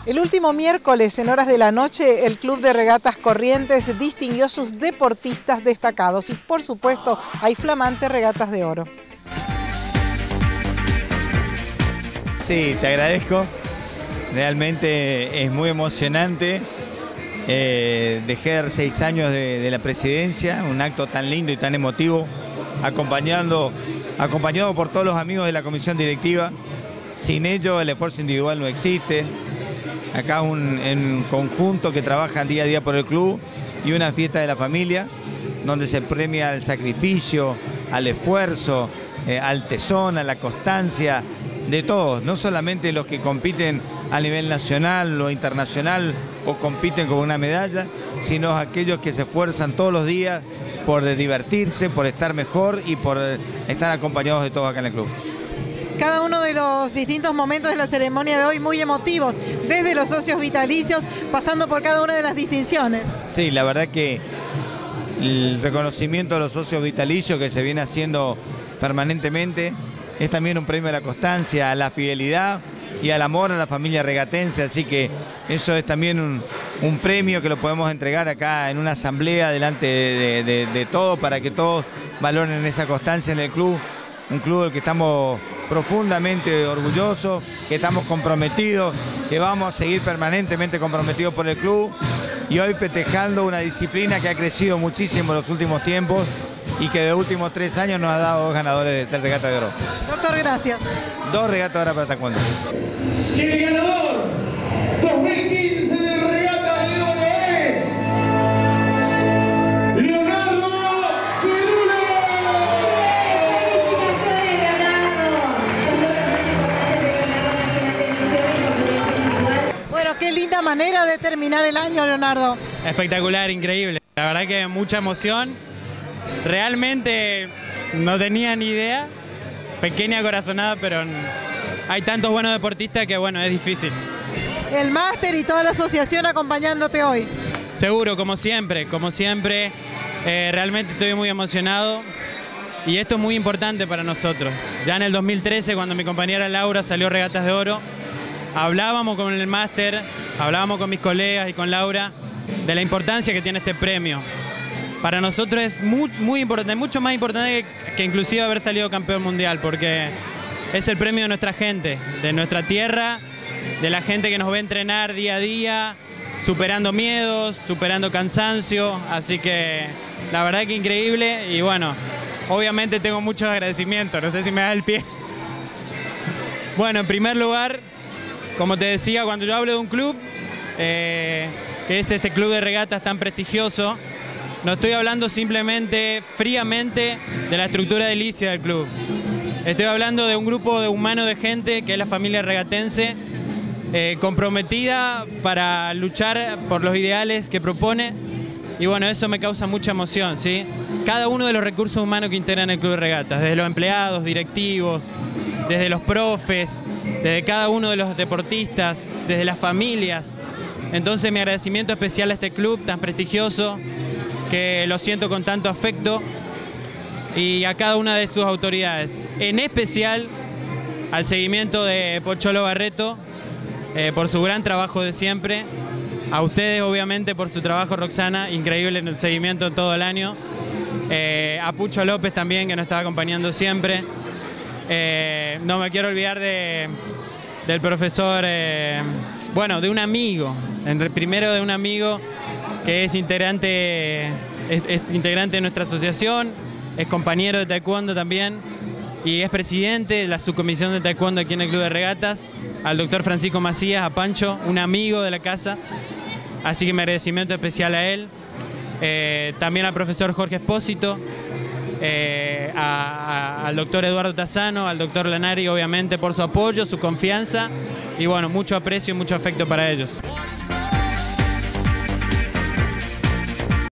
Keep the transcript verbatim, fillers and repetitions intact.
El último miércoles, en horas de la noche, el Club de Regatas Corrientes distinguió a sus deportistas destacados y, por supuesto, hay flamantes regatas de oro. Sí, te agradezco. Realmente es muy emocionante. Eh, dejé seis años de, de la presidencia, un acto tan lindo y tan emotivo, acompañando, acompañado por todos los amigos de la comisión directiva. Sin ellos el esfuerzo individual no existe. Acá un, un conjunto que trabaja día a día por el club y una fiesta de la familia donde se premia al sacrificio, al esfuerzo, eh, al tesón, a la constancia de todos, no solamente los que compiten a nivel nacional o internacional o compiten con una medalla, sino aquellos que se esfuerzan todos los días por divertirse, por estar mejor y por estar acompañados de todos acá en el club. Cada uno de los distintos momentos de la ceremonia de hoy muy emotivos, desde los socios vitalicios, pasando por cada una de las distinciones. Sí, la verdad que el reconocimiento a los socios vitalicios que se viene haciendo permanentemente es también un premio a la constancia, a la fidelidad y al amor a la familia regatense, así que eso es también un, un premio que lo podemos entregar acá en una asamblea delante de, de, de, de todos para que todos valoren esa constancia en el club, un club del que estamos profundamente orgullosos, que estamos comprometidos, que vamos a seguir permanentemente comprometidos por el club y hoy festejando una disciplina que ha crecido muchísimo en los últimos tiempos y que de los últimos tres años nos ha dado dos ganadores del regata de oro. Doctor, gracias. Dos regatas ahora para taekwondo. Y el ganador dos mil quince del regata de oro es Leonardo Cerula. Felicitaciones, Leonardo. Bueno, qué linda manera de terminar el año, Leonardo. Espectacular, increíble. La verdad que mucha emoción. Realmente no tenía ni idea. Pequeña corazonada, pero hay tantos buenos deportistas que bueno, es difícil. El máster y toda la asociación acompañándote hoy. Seguro, como siempre, como siempre. Eh, realmente estoy muy emocionado y esto es muy importante para nosotros. Ya en el dos mil trece, cuando mi compañera Laura salió Regatas de Oro, hablábamos con el máster, hablábamos con mis colegas y con Laura de la importancia que tiene este premio. Para nosotros es muy, muy importante, mucho más importante que, que inclusive haber salido campeón mundial, porque es el premio de nuestra gente, de nuestra tierra, de la gente que nos ve entrenar día a día, superando miedos, superando cansancio, así que la verdad que increíble y bueno, obviamente tengo muchos agradecimientos, no sé si me da el pie. Bueno, en primer lugar, como te decía, cuando yo hablo de un club, eh, que es este club de regatas tan prestigioso, no estoy hablando simplemente, fríamente, de la estructura edilicia del club. Estoy hablando de un grupo de humano de gente que es la familia regatense, eh, comprometida para luchar por los ideales que propone. Y bueno, eso me causa mucha emoción, ¿sí? Cada uno de los recursos humanos que integran el club de regatas, desde los empleados, directivos, desde los profes, desde cada uno de los deportistas, desde las familias. Entonces mi agradecimiento especial a este club tan prestigioso, que lo siento con tanto afecto, y a cada una de sus autoridades, en especial al seguimiento de Pocholo Barreto, eh, por su gran trabajo de siempre, a ustedes obviamente por su trabajo, Roxana, increíble en el seguimiento todo el año, eh, a Pucho López también, que nos estaba acompañando siempre, eh, no me quiero olvidar de, del profesor, eh, bueno, de un amigo, en, primero de un amigo, que es integrante, es, es integrante de nuestra asociación, es compañero de taekwondo también y es presidente de la subcomisión de taekwondo aquí en el Club de Regatas, al doctor Francisco Macías, a Pancho, un amigo de la casa, así que mi agradecimiento especial a él, eh, también al profesor Jorge Espósito, eh, a, a, al doctor Eduardo Tazzano, al doctor Lanari, obviamente por su apoyo, su confianza y bueno, mucho aprecio y mucho afecto para ellos.